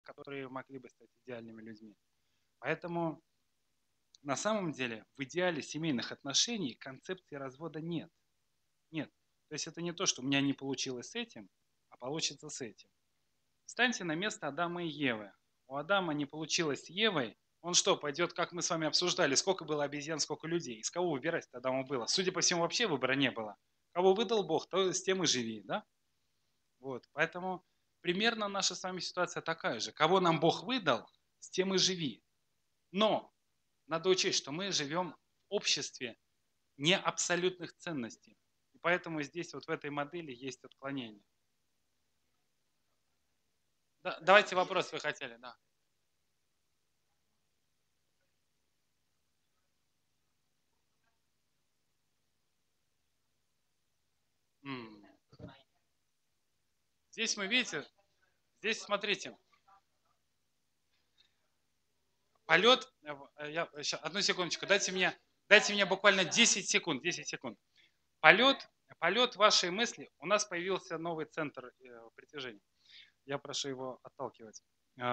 которые могли бы стать идеальными людьми. Поэтому на самом деле в идеале семейных отношений концепции развода нет. Нет. То есть это не то, что у меня не получилось с этим, а получится с этим. Встаньте на место Адама и Евы. У Адама не получилось с Евой. Он что, пойдет, как мы с вами обсуждали, сколько было обезьян, сколько людей? Из кого выбирать-то Адаму было? Судя по всему, вообще выбора не было. Кого выдал Бог, то с тем и живи, да? Вот, поэтому примерно наша с вами ситуация такая же. Кого нам Бог выдал, с тем и живи. Но надо учесть, что мы живем в обществе не абсолютных ценностей. И поэтому здесь вот в этой модели есть отклонение. Да, давайте вопрос вы хотели, да. М. Здесь мы, видите, здесь смотрите, полет, одну секундочку, дайте мне буквально 10 секунд, 10 секунд. Полет вашей мысли, у нас появился новый центр притяжения. Я прошу его отталкивать.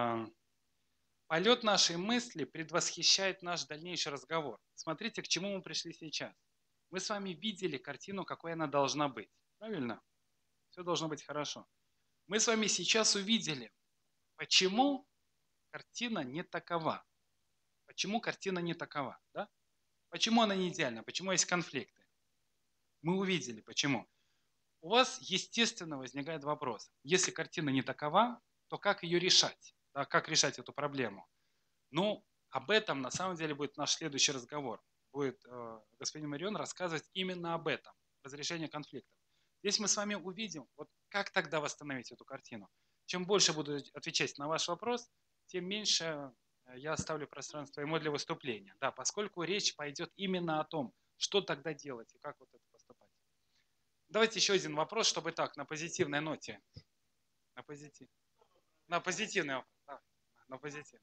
Полет нашей мысли предвосхищает наш дальнейший разговор. Смотрите, к чему мы пришли сейчас. Мы с вами видели картину, какой она должна быть. Правильно? Все должно быть хорошо. Мы с вами сейчас увидели, почему картина не такова. Почему картина не такова? Да? Почему она не идеальна? Почему есть конфликты? Мы увидели, почему. У вас, естественно, возникает вопрос. Если картина не такова, то как ее решать? Да, как решать эту проблему? Ну, об этом на самом деле будет наш следующий разговор. Будет господин Марион рассказывать именно об этом, разрешении конфликтов. Здесь мы с вами увидим, вот как тогда восстановить эту картину. Чем больше буду отвечать на ваш вопрос, тем меньше я оставлю пространство ему для выступления. Да, поскольку речь пойдет именно о том, что тогда делать и как вот это поступать. Давайте еще один вопрос, чтобы так, на позитивной ноте. На позитив. На позитивной. Да, на позитивной.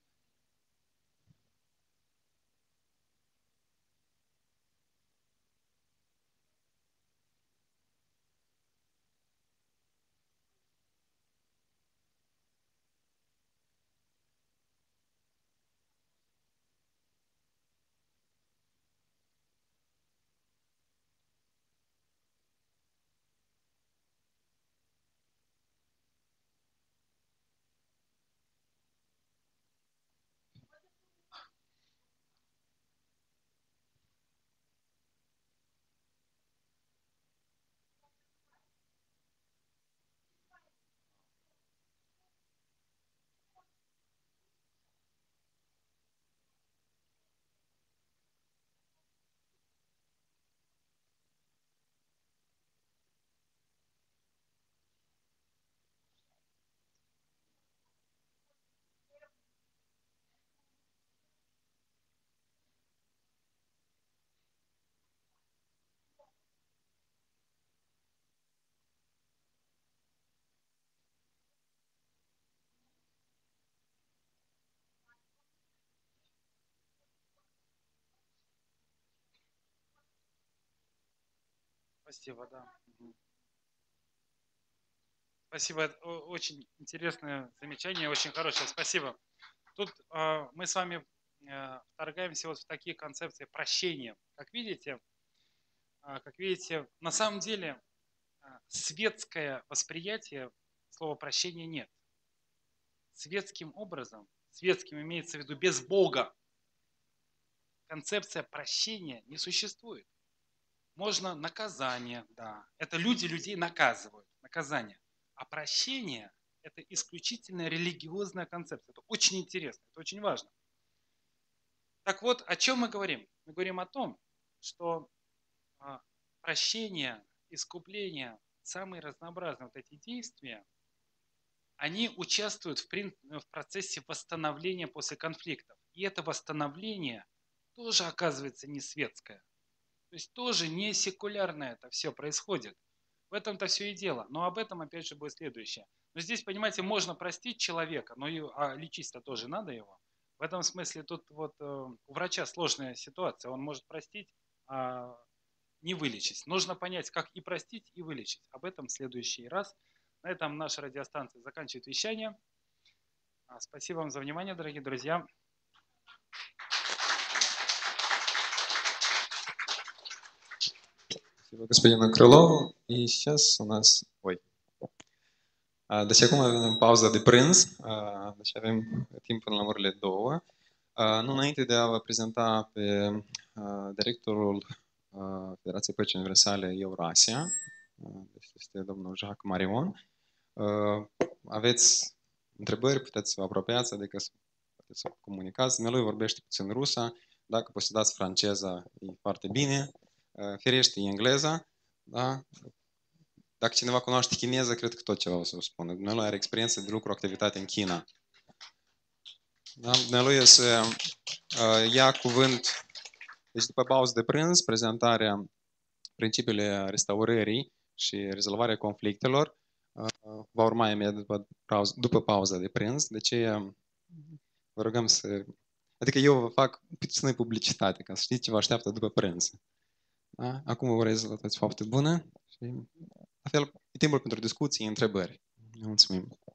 Спасибо, да. Спасибо, это очень интересное замечание, очень хорошее, спасибо. Тут мы с вами вторгаемся вот в такие концепции прощения. Как видите, на самом деле светское восприятие слова прощения нет. Светским образом, светским имеется в виду без Бога, концепция прощения не существует. Можно наказание, да. Это люди людей наказывают, наказание. А прощение – это исключительно религиозная концепция. Это очень интересно, это очень важно. Так вот, о чем мы говорим? Мы говорим о том, что прощение, искупление, самые разнообразные вот эти действия, они участвуют в процессе восстановления после конфликтов. И это восстановление тоже оказывается не светское. То есть тоже не секулярно это все происходит. В этом-то все и дело. Но об этом опять же будет следующее. Но здесь, понимаете, можно простить человека, но лечить-то тоже надо его. В этом смысле тут вот у врача сложная ситуация. Он может простить, а не вылечить. Нужно понять, как и простить, и вылечить. Об этом в следующий раз. На этом наша радиостанция заканчивает вещание. Спасибо вам за внимание, дорогие друзья. Спасибо господину Крылову. И сейчас у нас... Oi. Deci acum avem pauza de prânz, deci avem timp până la orele 2. Nu înainte de a vă prezenta pe directorul Federației Păcii Universale Eurasia, deci este domnul Jacques Marion. Aveți întrebări, puteți să vă apropiați, adică puteți să comunicați. Dumnealui vorbește puțin rusa, dacă posedați franceza, e foarte bine, firește engleza, da? Dacă cineva cunoaște chineză, cred că tot ceva o să vă spună. Dumnealui are experiență de lucru, activitate în China. Da? Dumnealui o să ia cuvânt, deci după pauză de prânz, prezentarea principiile restaurării și rezolvarea conflictelor va urma imediat după pauza de prânz. De ce vă rugăm să... Adică eu vă fac puțină publicitate, ca să știți ce vă așteaptă după prânz. Da? Acum vă urez la toți fapte bune și la fel e timpul pentru discuții, întrebări. Mulțumim!